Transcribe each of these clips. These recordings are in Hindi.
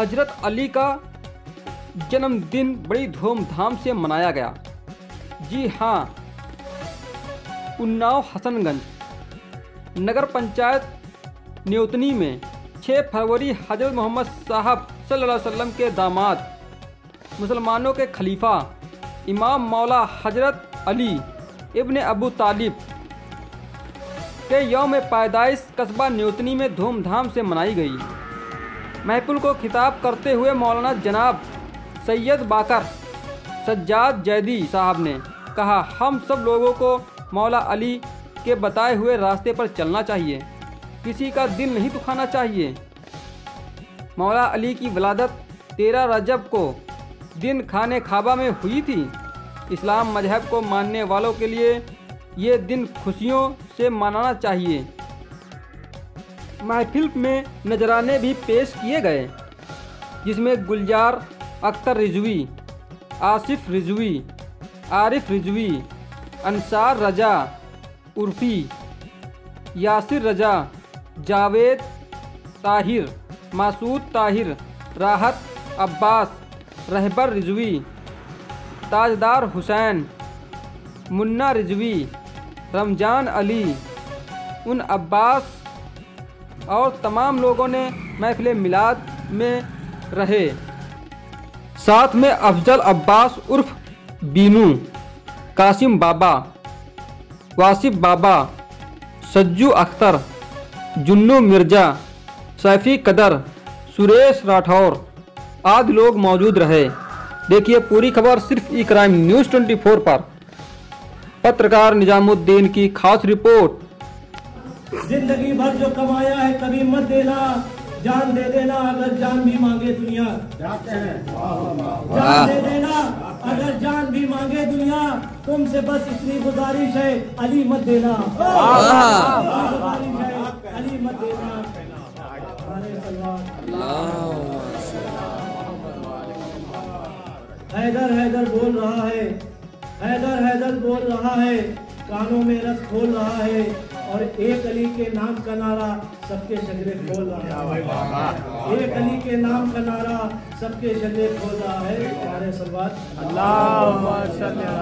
हजरत अली का जन्मदिन बड़ी धूमधाम से मनाया गया। जी हाँ, उन्नाव हसनगंज नगर पंचायत न्योतनी में 6 फरवरी हजरत मोहम्मद साहब सल्लल्लाहु अलैहि वसल्लम के दामाद, मुसलमानों के खलीफा इमाम मौला हजरत अली इब्न अबू तालिब के यौम पैदाइश कस्बा न्योतनी में धूमधाम से मनाई गई। महफिल को खिताब करते हुए मौलाना जनाब सैयद बाकर सज्जाद जैदी साहब ने कहा, हम सब लोगों को मौला अली के बताए हुए रास्ते पर चलना चाहिए, किसी का दिल नहीं दुखाना चाहिए। मौला अली की विलादत 13 रजब को दिन खाने खाबा में हुई थी। इस्लाम मजहब को मानने वालों के लिए ये दिन खुशियों से मनाना चाहिए। महफिल में नजराने भी पेश किए गए, जिसमें गुलजार अख्तर रिजवी, आसिफ रिजवी, आरिफ रिजवी, अंसार रजा उर्फी, यासिर रजा, जावेद ताहिर, मासूद ताहिर, राहत अब्बास, रहबर रिजवी, ताजदार हुसैन, मुन्ना रिजवी, रमजान अली, उन अब्बास और तमाम लोगों ने महफिल मिलाद में रहे। साथ में अफजल अब्बास उर्फ बीनू, कासिम बाबा, वासिफ बाबा, सज्जू अख्तर, जुन्नू मिर्जा, सैफी कदर, सुरेश राठौर आदि लोग मौजूद रहे। देखिए पूरी खबर सिर्फ ई क्राइम न्यूज़ 24 पर। पत्रकार निजामुद्दीन की खास रिपोर्ट। जिंदगी भर जो कमाया है कभी मत देना, जान दे देना अगर जान भी मांगे दुनिया। जाते हैं जान दे देना अगर जान भी मांगे दुनिया। तुमसे बस इतनी गुजारिश है, अली मत देना, गुजारिश है, अली मत देना। हैदर हैदर बोल रहा है, हैदर हैदर बोल रहा है, कानों में रस खोल रहा है और एक अली के नाम का नारा सबके शजरे खोल रहा है। एक अली के नाम का नारा सबके शजरे खोल रहा है। प्यारे सलवात आज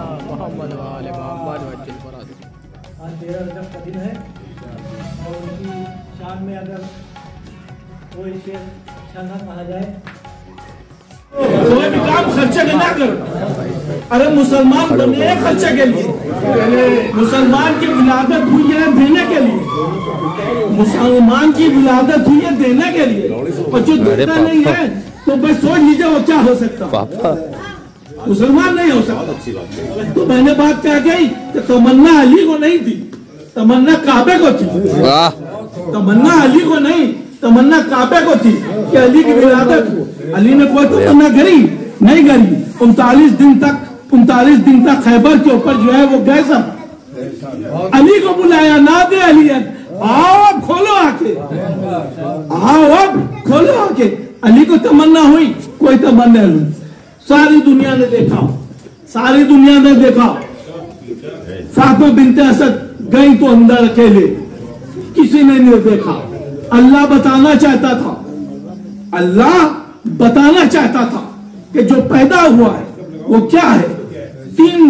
13 रजब का दिन है और उनकी शान में अगर कोई शेर अच्छा ना कहा जाए कोई भी काम खर्चे में ना करो। अरे मुसलमान बने खर्चे के लिए, मुसलमान की विलादत हुई है देने के लिए, मुसलमान की विलादत हुई है देने के लिए। और जो देता नहीं है तो बस सोच लीजिए वो क्या हो सकता, मुसलमान नहीं हो सकता। तो मैंने बात क्या कही कि तमन्ना अली को नहीं थी, तमन्ना काबे को थी। तमन्ना अली को नहीं, तमन्ना काबे को थी कि अली की विलादत। अली ने कोई तमन्ना करी नहीं करी। 39 दिन तक खैबर के ऊपर जो है वो गए सब। अली को बुलाया, ना दे अली, आओ अब खोलो आके, आओ अब खोलो आके। अली को तमन्ना हुई, कोई तमन्ना नहीं। सारी दुनिया ने देखा, सारी दुनिया ने देखा। फातिमा बिनते असद गई तो अंदर अकेले, किसी ने नहीं देखा। अल्लाह बताना चाहता था, अल्लाह बताना चाहता था कि जो पैदा हुआ है वो क्या है। 3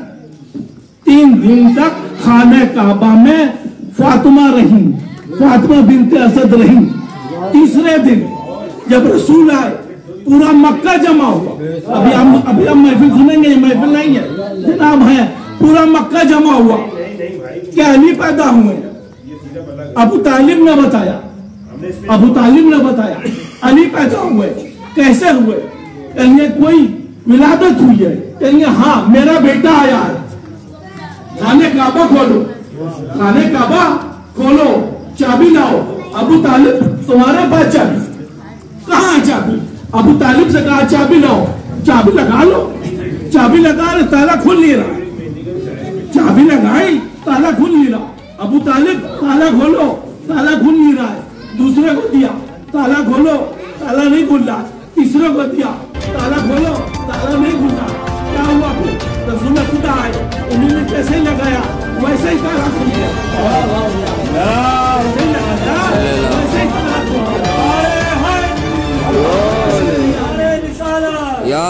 दिन तक खाने काबा में फातिमा रही, फातिमा बिनते असद रही। तीसरे दिन जब रसूल आए पूरा मक्का जमा हुआ। अभी हम महफिल सुनेंगे, ये महफिल नहीं है जनाब, है पूरा मक्का जमा हुआ। क्या अली पैदा हुए? अबू तालिब ने बताया, अबू तालिब ने बताया अली पैदा हुए। कैसे हुए? कहेंगे कोई विलादत हुई है, कहेंगे हाँ मेरा बेटा आया है। खाने काबा खोलो, खाने काबा खोलो, चाबी लाओ। अबू तालिब तुम्हारे पास चाबी, कहाँ चाबी? अबू तालिब से कहा चाबी लाओ, चाबी लगा लो। चाबी लगा रहे, ताला खुल नहीं रहा। चाबी लगाई, ताला खुल नहीं रहा। अबू तालिब ताला खोलो, ताला खुल नहीं रहा है। दूसरे को दिया, ताला खोलो, ताला नहीं खुल रहा। तीसरे को दिया, ताला खोलो, ताला नहीं खुल रहा। क्या हुआ फिर? रसूल खुदा आए, उन्होंने कैसे लगाया वैसे ही ताला खुल गया, वैसे ही लगाया वैसे ही ताला खुल गया।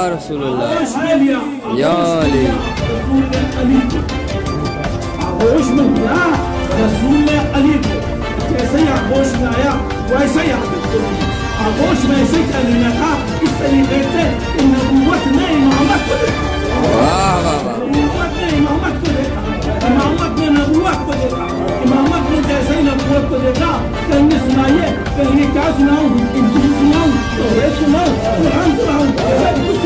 रसूलुल्लाह आगोश में लिया, या अली। रसूल ने अली को आगोश में लिया, रसूल ने अली को जैसे ही आगोश में आया वैसे ही आगोश में ऐसे क्या लेना था, इस तरीके से नबूवत ने इमामत को देखा, नबूवत ने इमामत को देखा, इमामत ने नबूवत को देखा, इमामत ने जैसे ही नबूवत को देखा कहेंगे सुनाइए, कहेंगे क्या सुनाऊं, इंजील सुनाऊं, तौरात सुनाऊं, कुरान सुनाऊं, सब कुछ